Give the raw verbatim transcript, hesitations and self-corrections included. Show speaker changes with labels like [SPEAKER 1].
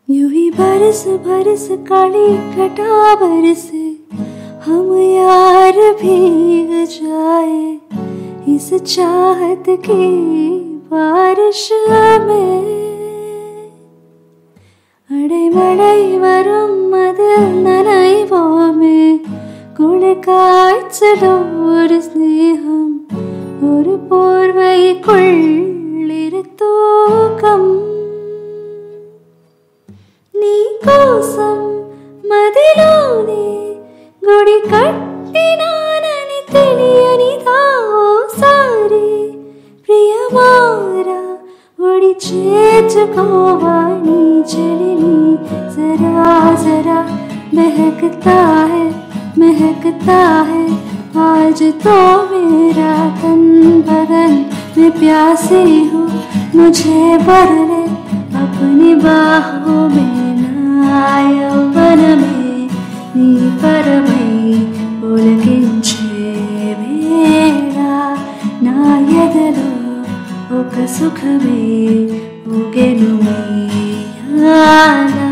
[SPEAKER 1] यूं ही बरस बरस काली घटा बरसे, हम यार भीग जाए इस चाहत की बारिश में. അടൈമഴൈ വരും അതിൽ നനയുമേ കുളിക്കാഴ്ചയോരു സ്നേഹം ഒരു പോർവൈക്കുള്ളിരുത്തൂക്കം നീ కోసం మదిలోనే గుడి కట్టినానని తెలియనిదా ఓసారి ప్రియమారా ఒడి చేర్చుకోవా నీ చెలిని जरा जरा महकता है महकता है आज तो मेरा तन बदन मैं प्यासी हूँ मुझे भर ले अपनी बाहों में ना यौवन में नी परमై ఒలికించే వేళ నా ఎదలో ఒక సుఖమే ఊగెను ఉయ్యాల.